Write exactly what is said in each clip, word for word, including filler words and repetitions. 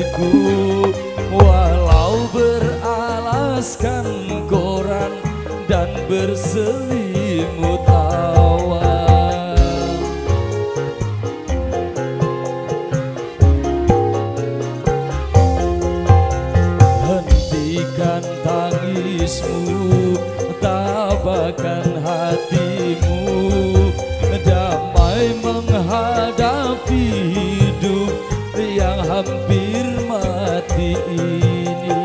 istriku, walau beralaskan koran dan berselimut awan. Hentikan tangismu, tabahkan hatimu, damai menghadapi hidup yang hampir mati ini.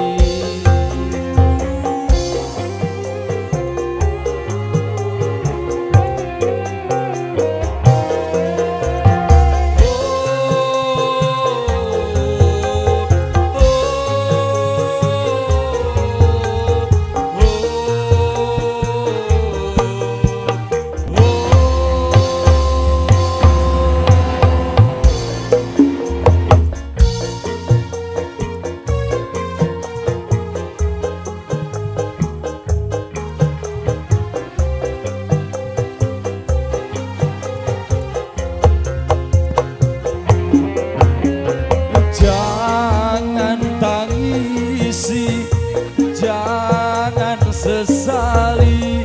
Jangan sesali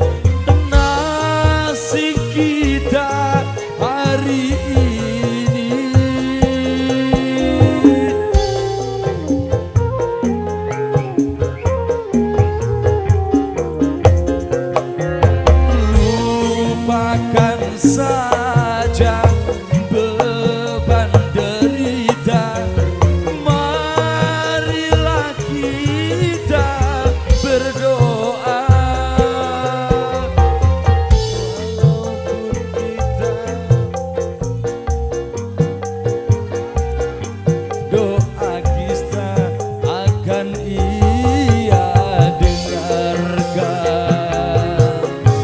nasib kita hari ini. Lupakan saja beban derita, marilah kita berdoa. Walaupun kita doa kita akan Ia dengarkan.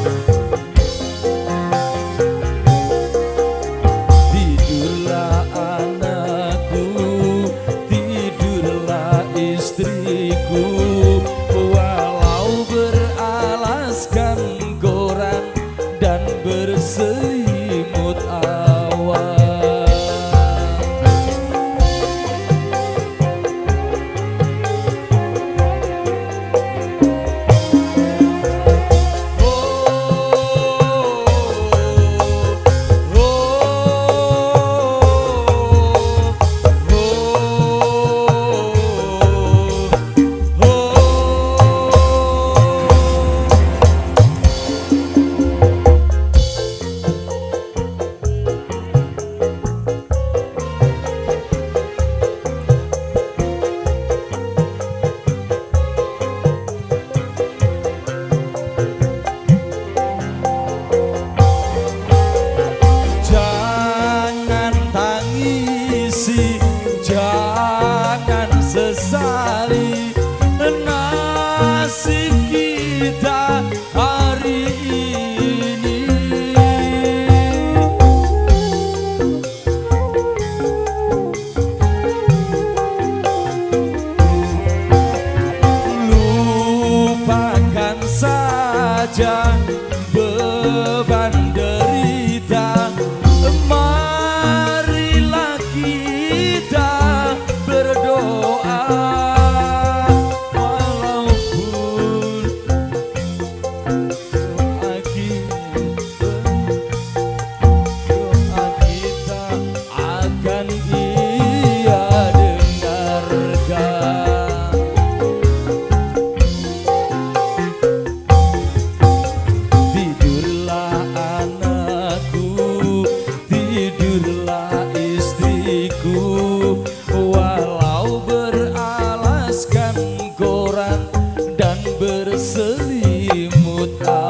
Tidurlah anakku, tidurlah istriku, walau beralaskan koran dan berselimut awan. Jangan sesali nasib kita hari ini. Lupakan saja beban derita, marilah kita berdoa. Walaupun doa kita, doa kita akan Ia dengarkan. Tidurlah anakku, tidurlah istriku, walau beralaskan koran dan berselimut